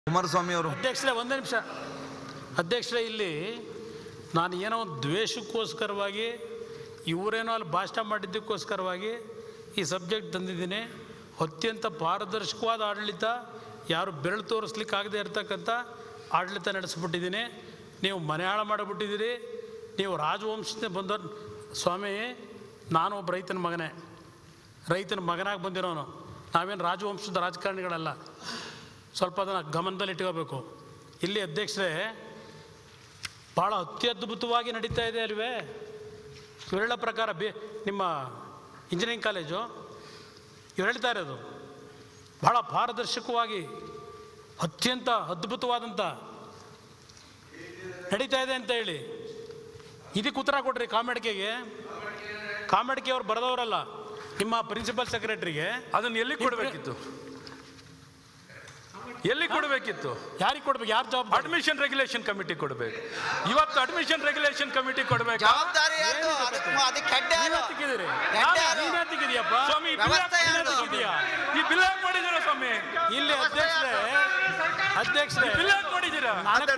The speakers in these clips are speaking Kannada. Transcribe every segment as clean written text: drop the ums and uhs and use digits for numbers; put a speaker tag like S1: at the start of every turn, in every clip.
S1: ಕುಮಾರಸ್ವಾಮಿ ಅವರು
S2: ಅಧ್ಯಕ್ಷರೇ ಒಂದು ನಿಮಿಷ ಅಧ್ಯಕ್ಷರೇ, ಇಲ್ಲಿ ನಾನು ಏನೋ ದ್ವೇಷಕ್ಕೋಸ್ಕರವಾಗಿ ಇವರೇನೋ ಅಲ್ಲಿ ಭಾಷಣ ಮಾಡಿದ್ದಕ್ಕೋಸ್ಕರವಾಗಿ ಈ ಸಬ್ಜೆಕ್ಟ್ ತಂದಿದ್ದೀನಿ. ಅತ್ಯಂತ ಪಾರದರ್ಶಕವಾದ ಆಡಳಿತ, ಯಾರು ಬೆರಳು ತೋರಿಸ್ಲಿಕ್ಕಾಗದೇ ಇರತಕ್ಕಂಥ ಆಡಳಿತ ನಡೆಸ್ಬಿಟ್ಟಿದ್ದೀನಿ. ನೀವು ಮನೆ ಹಾಳು ಮಾಡಿಬಿಟ್ಟಿದ್ದೀರಿ. ನೀವು ರಾಜವಂಶದಿಂದ ಬಂದವರು. ಸ್ವಾಮಿ, ನಾನು ಒಬ್ಬ ರೈತನ ಮಗನಾಗಿ ಬಂದಿರೋನು. ನಾವೇನು ರಾಜವಂಶದ ರಾಜಕಾರಣಿಗಳಲ್ಲ. ಸ್ವಲ್ಪ ಅದನ್ನು ಗಮನದಲ್ಲಿ ಇಟ್ಕೋಬೇಕು. ಇಲ್ಲಿ ಅಧ್ಯಕ್ಷರೇ, ಭಾಳ ಅತ್ಯದ್ಭುತವಾಗಿ ನಡೀತಾ ಇದೆ ಅಲ್ವೇ? ಇವೆಲ್ಲ ಪ್ರಕಾರ ನಿಮ್ಮ ಇಂಜಿನಿಯರಿಂಗ್ ಕಾಲೇಜು ಇವ್ರು ಹೇಳ್ತಾ ಇರೋದು ಭಾಳ ಪಾರದರ್ಶಕವಾಗಿ ಅತ್ಯಂತ ಅದ್ಭುತವಾದಂಥ ನಡೀತಾ ಇದೆ ಅಂತ ಹೇಳಿ ಇದಕ್ಕೆ ಉತ್ತರ ಕೊಡ್ರಿ. ಕಾಮೆಡಿಕೆ ಅವ್ರು ಬರೆದವರಲ್ಲ, ನಿಮ್ಮ ಪ್ರಿನ್ಸಿಪಲ್ ಸೆಕ್ರೆಟರಿಗೆ.
S3: ಅದನ್ನು ಎಲ್ಲಿ ಕೊಡಬೇಕಿತ್ತು? ಯಾರಿಗೆ ಕೊಡ್ಬೇಕು? ಯಾರು ಜವಾಬ್ದಾರಿ? ಅಡ್ಮಿಷನ್ ರೆಗ್ಯುಲೇಷನ್ ಕಮಿಟಿ ಕೊಡಬೇಕು. ಇವತ್ತು ಅಡ್ಮಿಷನ್ ರೆಗ್ಯುಲೇಷನ್ ಕಮಿಟಿ ಕೊಡಬೇಕು. ಸ್ವಾಮಿ, ಈ ಬಿಲ್ ಯಾಕೆ ಮಾಡಿದ್ದೀರಾ ಸ್ವಾಮಿ? ಇಲ್ಲಿ ಅಧ್ಯಕ್ಷರೇ ಬಿಲ್ ಯಾಕೆ ಮಾಡಿದ್ದೀರಾ?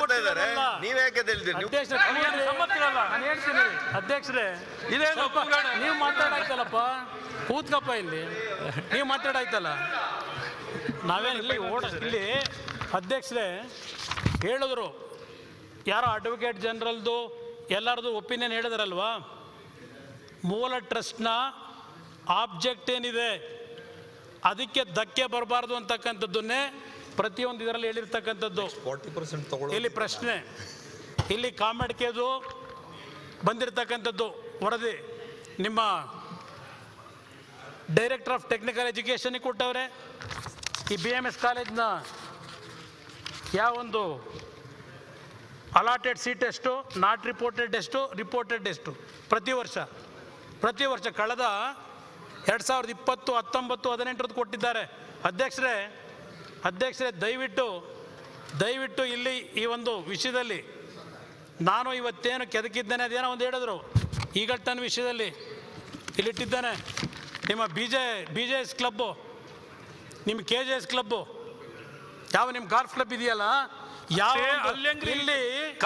S2: ಅಧ್ಯಕ್ಷರೇ, ನೀವು ಮಾತಾಡಾಯ್ತಲ್ಲಪ್ಪ, ಕೂತ್ಕಪ್ಪ. ಇಲ್ಲಿ ನೀವು ಮಾತಾಡಾಯ್ತಲ್ಲ, ನಾವೇನು ಇಲ್ಲಿ ಇಲ್ಲಿ ಅಧ್ಯಕ್ಷರೇ ಹೇಳಿದ್ರು, ಯಾರೋ ಅಡ್ವೊಕೇಟ್ ಜನರಲ್ದು ಎಲ್ಲರದು ಒಪಿನಿಯನ್ ಹೇಳಿದ್ರಲ್ವಾ. ಮೂಲ ಟ್ರಸ್ಟ್ನ ಆಬ್ಜೆಕ್ಟ್ ಏನಿದೆ ಅದಕ್ಕೆ ಧಕ್ಕೆ ಬರಬಾರ್ದು ಅಂತಕ್ಕಂಥದ್ದನ್ನೇ ಪ್ರತಿಯೊಂದು ಇದರಲ್ಲಿ ಹೇಳಿರ್ತಕ್ಕಂಥದ್ದು.
S1: 40% ತಗೊಳ್ಳೋ
S2: ಇಲ್ಲಿ ಪ್ರಶ್ನೆ, ಇಲ್ಲಿ ಕಾಮೆಡಿಕೆದು ಬಂದಿರತಕ್ಕಂಥದ್ದು ವರದಿ ನಿಮ್ಮ ಡೈರೆಕ್ಟರ್ ಆಫ್ ಟೆಕ್ನಿಕಲ್ ಎಜುಕೇಷನ್ಗೆ ಕೊಟ್ಟವ್ರೆ. ಈ BMS ಕಾಲೇಜ್ನ ಯಾವೊಂದು ಅಲಾಟೆಡ್ ಸೀಟ್ ಎಷ್ಟು, ನಾಟ್ ರಿಪೋರ್ಟೆಡ್ ಎಷ್ಟು, ರಿಪೋರ್ಟೆಡ್ ಎಷ್ಟು ಪ್ರತಿ ವರ್ಷ ಕಳೆದ 2020, 19, 18 ಕೊಟ್ಟಿದ್ದಾರೆ. ಅಧ್ಯಕ್ಷರೇ ದಯವಿಟ್ಟು ಇಲ್ಲಿ ಈ ಒಂದು ವಿಷಯದಲ್ಲಿ ನಾನು ಇವತ್ತೇನು ಕೆದಕಿದ್ದೇನೆ ಅದೇನೋ ಒಂದು ಹೇಳಿದ್ರು. ಈಗಲ್ಟನ್ ವಿಷಯದಲ್ಲಿ ಇಲ್ಲಿಟ್ಟಿದ್ದೇನೆ. ನಿಮ್ಮ BJS ಕ್ಲಬ್ಬು, ನಿಮ್ಮ KJS ಕ್ಲಬ್ಬು, ಯಾವ ನಿಮ್ಮ ಗಾಲ್ಫ್ ಕ್ಲಬ್ ಇದೆಯಲ್ಲ, ಯಾವ ಇಲ್ಲಿ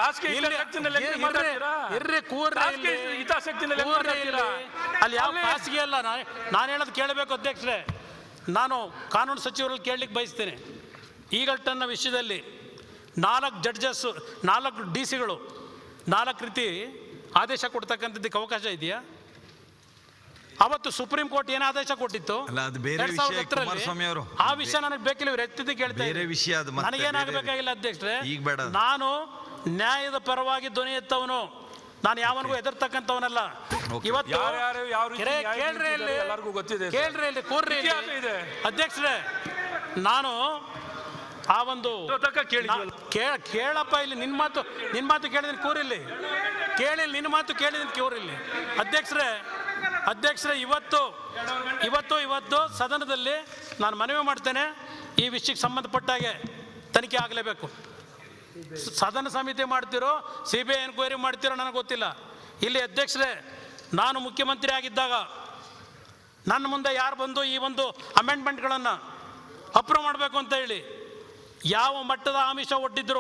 S2: ಅಲ್ಲಿ ಯಾವ ಖಾಸಗಿ ಅಲ್ಲ. ನಾನು ಹೇಳೋದು ಕೇಳಬೇಕು ಅಧ್ಯಕ್ಷರೇ. ನಾನು ಕಾನೂನು ಸಚಿವರಲ್ಲಿ ಕೇಳಲಿಕ್ಕೆ ಬಯಸ್ತೇನೆ. ಈಗಲ್ಟನ್ನ ವಿಷಯದಲ್ಲಿ 4 ಜಡ್ಜಸ್, 4 DC ಗಳು 4 ರೀತಿ ಆದೇಶ ಕೊಡ್ತಕ್ಕಂಥದ್ದಕ್ಕೆ ಅವಕಾಶ ಇದೆಯಾ? ಅವತ್ತು ಸುಪ್ರೀಂ ಕೋರ್ಟ್ ಏನು ಆದೇಶ ಕೊಟ್ಟಿತ್ತು? 2010ರಲ್ಲಿ. ಆ ವಿಷಯ ನನಗೆ ಬೇಕಿಲ್ಲ, ಇವ್ರು ಎತ್ತಿದ್ದು ಕೇಳ್ತಾ ಇದ್ದಾರೆ. ನನಗೇನಾಗಬೇಕಾಗಿಲ್ಲ ಅಧ್ಯಕ್ಷರೇ. ನಾನು ನ್ಯಾಯದ ಪರವಾಗಿ ಧ್ವನಿ ಎತ್ತವನು. ನಾನು ಯಾವನಿಗೂ ಎದುರ್ತಕ್ಕಂಥವನಲ್ಲ. ಇವತ್ತು ಕೇಳ್ರಿ ಇಲ್ಲಿ ಕೂರ್ರಿ ಅಧ್ಯಕ್ಷರೇ. ನಾನು ಆ ಒಂದು ಕೇಳಪ್ಪ, ಇಲ್ಲಿ ನಿನ್ನ ಮಾತು ಕೇಳಿದೀನಿ, ಕೂರಿಲ್ಲಿ ಕೇಳಿ, ನಿನ್ನ ಮಾತು ಕೇಳಿದೀನಿ, ಕೂರಿಲ್ಲಿ. ಅಧ್ಯಕ್ಷರೇ ಇವತ್ತು ಸದನದಲ್ಲಿ ನಾನು ಮನವಿ ಮಾಡ್ತೇನೆ, ಈ ವಿಷಯಕ್ಕೆ ಸಂಬಂಧಪಟ್ಟಾಗೆ ತನಿಖೆ ಆಗಲೇಬೇಕು. ಸದನ ಸಮಿತಿ ಮಾಡ್ತಿರೋ, CBI ಎನ್ಕ್ವೈರಿ ಮಾಡ್ತಿರೋ ನನಗೆ ಗೊತ್ತಿಲ್ಲ. ಇಲ್ಲಿ ಅಧ್ಯಕ್ಷರೇ, ನಾನು ಮುಖ್ಯಮಂತ್ರಿ ಆಗಿದ್ದಾಗ ನನ್ನ ಮುಂದೆ ಯಾರು ಬಂದು ಈ ಒಂದು ಅಮೆಂಡ್ಮೆಂಟ್ಗಳನ್ನು ಅಪ್ರೂವ್ ಮಾಡಬೇಕು ಅಂತ ಹೇಳಿ ಯಾವ ಮಟ್ಟದ ಆಮಿಷ ಒಡ್ಡಿದ್ರು,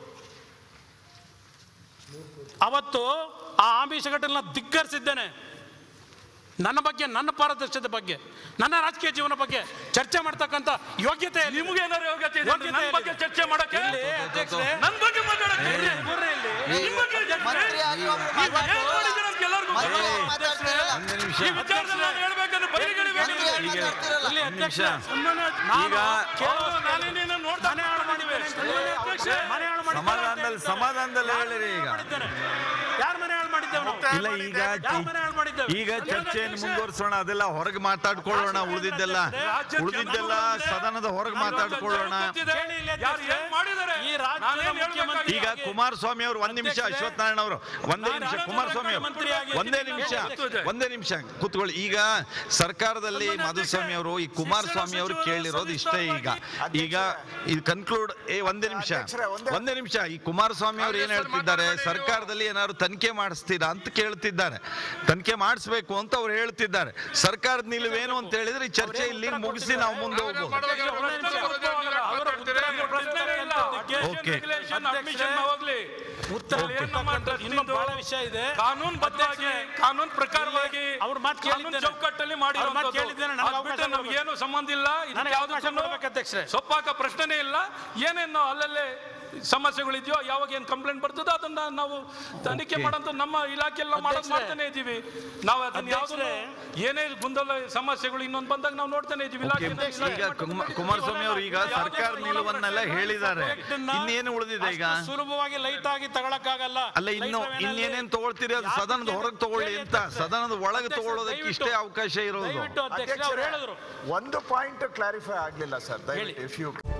S2: ಅವತ್ತು ಆ ಆಮಿಷಗಳನ್ನ ಧಿಕ್ಕರಿಸಿದ್ದೇನೆ. ನನ್ನ ಬಗ್ಗೆ, ನನ್ನ ಪಾರದರ್ಶಕತೆ ಬಗ್ಗೆ, ನನ್ನ ರಾಜಕೀಯ ಜೀವನ ಬಗ್ಗೆ ಚರ್ಚೆ ಮಾಡ್ತಕ್ಕಂಥ ಯೋಗ್ಯತೆ ನಿಮಗೆ ಏನಾದ್ರು ಯೋಗ್ಯತೆ ಇದೆ? ನನ್ನ ಬಗ್ಗೆ ಚರ್ಚೆ ಮಾಡಕ್ಕೆ ಅಧ್ಯಕ್ಷರೇ, ನನ್ನ ಬಗ್ಗೆ ಮಾತಾಡಕ್ಕೆ
S1: ಸಮಾಧಾನದಲ್ಲಿ ಹೇಳಿರಿ.
S2: ಯಾರು ಮನೆ ಹಾಳು ಮಾಡಿದ್ದೇವೆ?
S1: ಈಗ ಚರ್ಚೆಯನ್ನು ಮುಂದುವರಿಸೋಣ. ಅದೆಲ್ಲ ಹೊರಗೆ ಮಾತಾಡ್ಕೊಳ್ಳೋಣ. ಉಳಿದಿದ್ದೆಲ್ಲ ಸದನದ ಹೊರಗೆ ಮಾತಾಡ್ಕೊಳ್ಳೋಣ. ಈಗ ಕುಮಾರಸ್ವಾಮಿ ಅವರು 1 ನಿಮಿಷ, ಅಶ್ವತ್ಥನಾರಾಯಣ ಅವರು 1 ನಿಮಿಷ, ಕುಮಾರಸ್ವಾಮಿ ಅವರು 1 ನಿಮಿಷ ಕೂತ್ಕೊಳ್ಳಿ. ಈಗ ಸರ್ಕಾರದಲ್ಲಿ ಮಾಧುಸ್ವಾಮಿ ಅವರು, ಈ ಕುಮಾರಸ್ವಾಮಿ ಅವರು ಕೇಳಿರೋದು ಇಷ್ಟೇ. ಈಗ ಇದು ಕನ್ಕ್ಲೂಡ್. 1 ನಿಮಿಷ ನಿಮಿಷ. ಈ ಕುಮಾರಸ್ವಾಮಿ ಅವರು ಏನ್ ಹೇಳ್ತಿದ್ದಾರೆ, ಸರ್ಕಾರದಲ್ಲಿ ಏನಾದ್ರು ತನಿಖೆ ಮಾಡಿಸ್ತೀರಾ ಅಂತ ಕೇಳ್ತಿದ್ದಾರೆ. ತನಿಖೆ ಮಾಡಿಸ್ಬೇಕು ಅಂತ ಅವ್ರು ಹೇಳ್ತಿದ್ದಾರೆ. ಸರ್ಕಾರದ ನಿಲುವೇನು ಅಂತ ಹೇಳಿದ್ರೆ ಈ ಚರ್ಚೆ ಇಲ್ಲಿ ಮುಗಿಸಿ ನಾವು ಮುಂದೆ ಹೋಗ್ಬೋದು.
S2: ಬಹಳ ವಿಷಯ ಇದೆ.
S3: ಕಾನೂನು ಬದ್ಧವಾಗಿ, ಕಾನೂನು ಪ್ರಕಾರವಾಗಿ
S2: ಅವ್ರ ಮಾತು ಕೇಳಿದ್ದೇನೆ,
S3: ಚೌಕಟ್ಟಲ್ಲಿ ಮಾಡಿರೋ ನಮ್ಗೇನು ಸಂಬಂಧ ಇಲ್ಲ. ಸೊಪ್ಪಾಕ ಪ್ರಶ್ನೆನೇ ಇಲ್ಲ. ಏನೇನು ಅಲ್ಲಲ್ಲೇ ಸಮಸ್ಯೆಗಳಿದೆಯೋ, ಯಾವಾಗ ಏನು ಕಂಪ್ಲೇಂಟ್ ಬರ್ತದೋ ಅದನ್ನ ನಾವು ತನಿಖೆ ಮಾಡೋದು ನಮ್ಮ ಇಲಾಖೆಯಲ್ಲಿ ಮಾಡೋದು ಮಾಡ್ತಾನೆ ಇದ್ದೀವಿ. ನಾವು ಅದನ್ನ ಯಾವ್ದು ಏನೇ ಗೊಂದಲ ಸಮಸ್ಯೆಗಳು ಇನ್ನೊಂದು ಬಂದಾಗ ನಾವು ನೋಡ್ತಾನೆ ಇದ್ದೀವಿ.
S1: ಈಗ ಕುಮಾರಸ್ವಾಮಿ ಅವರು ಈಗ ಸರ್ಕಾರ ನಿಲುವನ್ನೆಲ್ಲ ಹೇಳಿದ್ದಾರೆ. ಇನ್ನೇನು ಉಳಿದಿದೆ ಈಗ?
S2: ಸುಲಭವಾಗಿ ಲೈಟ್ ಆಗಿ ತಗೊಳಕ್ಕಾಗಲ್ಲ.
S1: ಅಲ್ಲ, ಇನ್ನೇನೇನು ತಗೊಳ್ತೀರಿ ಅದು ಸದನದ ಹೊರಗೆ ತಗೊಳ್ಳಿ ಅಂತ. ಸದನದ ಒಳಗೆ ತಗೊಳ್ಳೋದಕ್ಕೆ ಇಷ್ಟೇ ಅವಕಾಶ ಇರೋದು.
S2: ಹೇಳಿದ್ರು
S4: ಒಂದು ಪಾಯಿಂಟ್ ಕ್ಲಾರಿಫೈ ಆಗ್ಲಿಲ್ಲ ಸರ್, ದಯವಿಟ್ಟು ಇಫ್ ಯು